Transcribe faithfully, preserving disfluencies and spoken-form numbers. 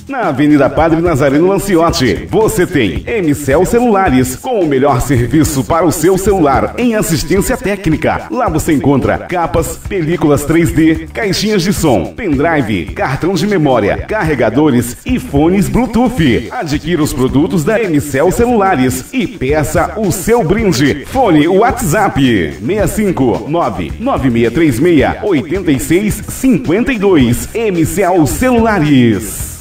Na Avenida Padre Nazareno Lanciotti, você tem M-Cell Celulares, com o melhor serviço para o seu celular em assistência técnica. Lá você encontra capas, películas três D, caixinhas de som, pendrive, cartão de memória, carregadores e fones Bluetooth. Adquira os produtos da M-Cell Celulares e peça o seu brinde. Fone WhatsApp seis cinco nove nove seis três seis oito seis cinco dois. M-Cell Celulares.